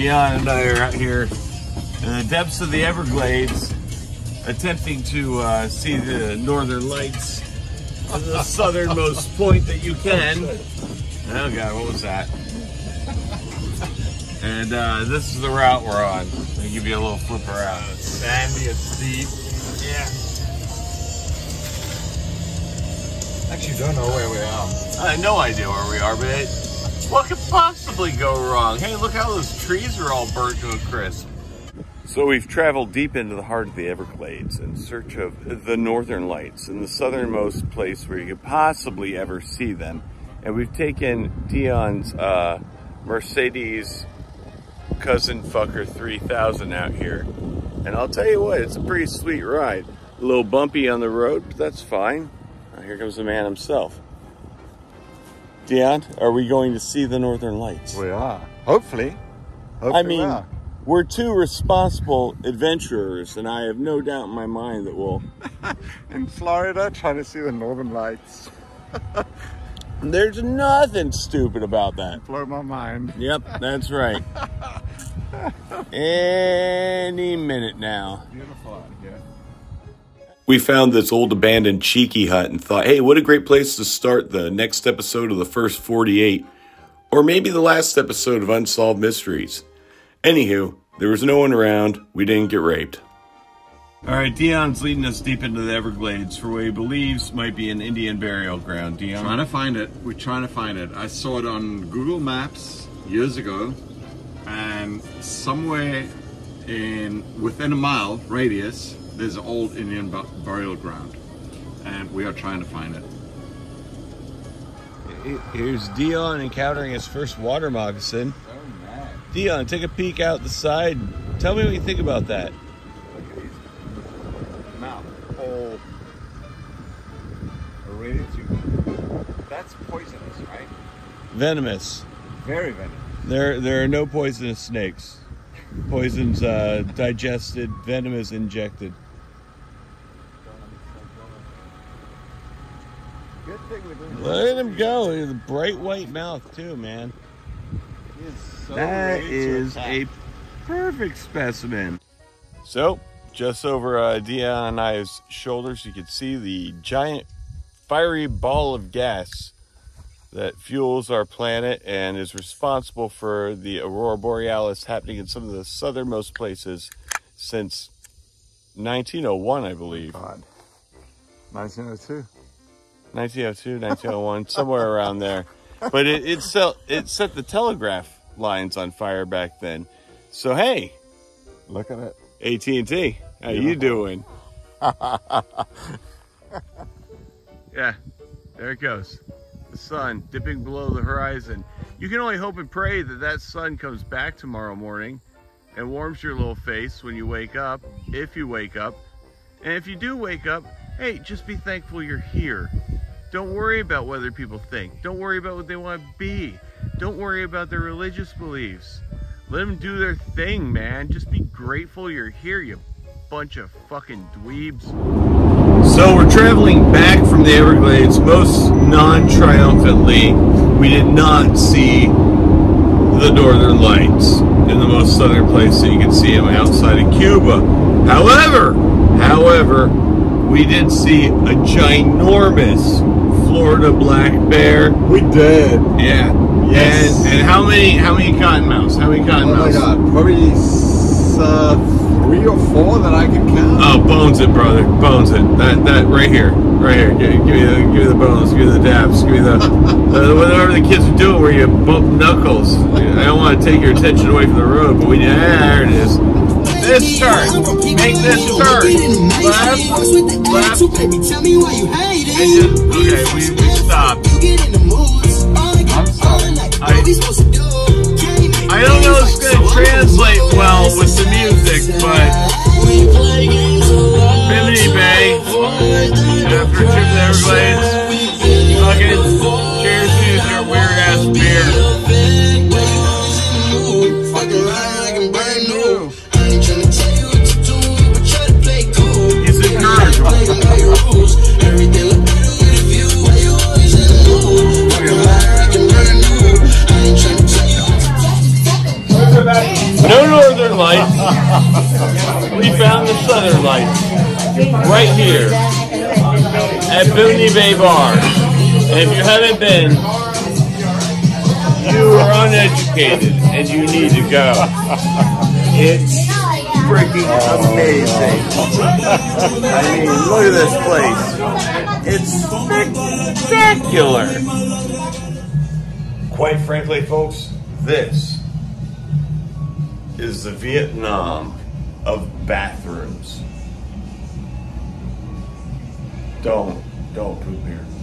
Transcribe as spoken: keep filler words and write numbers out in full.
Dion and I are out here in the depths of the Everglades, attempting to uh, see the northern lights, the southernmost point that you can. Oh God, what was that? And uh, this is the route we're on. I'll give you a little flip around. It's sandy, it's deep. Yeah. Actually, don't know where we are. I have no idea where we are, but it, what could possibly go wrong? Hey, look how those trees are all burnt to a crisp. So we've traveled deep into the heart of the Everglades in search of the northern lights and the southernmost place where you could possibly ever see them. And we've taken Dion's uh, Mercedes cousin fucker three thousand out here. And I'll tell you what, it's a pretty sweet ride. A little bumpy on the road, but that's fine. Oh, here comes the man himself. Dion, are we going to see the northern lights? We are. Hopefully. Hopefully I mean, we are. We're two responsible adventurers, and I have no doubt in my mind that we'll... In Florida, trying to see the northern lights. There's nothing stupid about that. Blow my mind. Yep, that's right. Any minute now. Beautiful out here. We found this old abandoned cheeky hut and thought, hey, what a great place to start the next episode of the first forty-eight. Or maybe the last episode of Unsolved Mysteries. Anywho, there was no one around. We didn't get raped. All right, Dion's leading us deep into the Everglades for what he believes might be an Indian burial ground. Dion? Trying to find it. We're trying to find it. I saw it on Google Maps years ago, and somewhere in within a mile radius, there's an old Indian bu burial ground, and we are trying to find it. Here's Dion encountering his first water moccasin. Dion, take a peek out the side. Tell me what you think about that. Look at these. Mouth. All ready to. That's poisonous, right? Venomous. Very venomous. There, there are no poisonous snakes. Poison's uh, digested, venom is injected. Good thing we didn't. Let him go. He has a bright white mouth too, man. He is so That ready to is attack. a perfect specimen. So, just over uh, Dion and I's shoulders, you can see the giant fiery ball of gas that fuels our planet and is responsible for the aurora borealis happening in some of the southernmost places since nineteen oh one, I believe. God. nineteen oh two. nineteen oh two, nineteen oh one, somewhere around there. But it, it, set, it set the telegraph lines on fire back then. So, hey. Look at it. A T and T, how Beautiful. you doing? Yeah, there it goes. The sun dipping below the horizon. You can only hope and pray that that sun comes back tomorrow morning and warms your little face when you wake up, if you wake up. And if you do wake up, hey, just be thankful you're here. Don't worry about what other people think. Don't worry about what they want to be. Don't worry about their religious beliefs. Let them do their thing, man. Just be grateful you're here, you bunch of fucking dweebs. So we're traveling back from the Everglades most non-triumphantly. We did not see the northern lights in the most southern place that you can see them, outside of Cuba. However, however, we did see a ginormous Florida black bear. We did. Yeah. Yes. And, and how many how many cottonmouths? How many cottonmouths? Oh my God, probably uh, three or four that I can count. Oh, bones it, brother. Bones it. That that right here, right here. Give, give me the give me the bones. Give me the dabs. Give me the, the whatever the kids are doing where you bump knuckles. I don't want to take your attention away from the road, but we yeah, there it is. This turn. Make this turn. Left. Left. And just, okay, we we stopped. I'm sorry. I, I don't know if it's going to translate well with the music, but Fidelity Bay, after a trip to the Everglades, fucking cheers to your weird ass beer. He's encouraged. Southern Lights. We found the Southern Lights right here at Booney Bay Bar. And if you haven't been, you are uneducated and you need to go. It's freaking amazing. I mean, look at this place. It's spectacular. Quite frankly, folks, this is the Vietnam of bathrooms. Don't, don't poop here.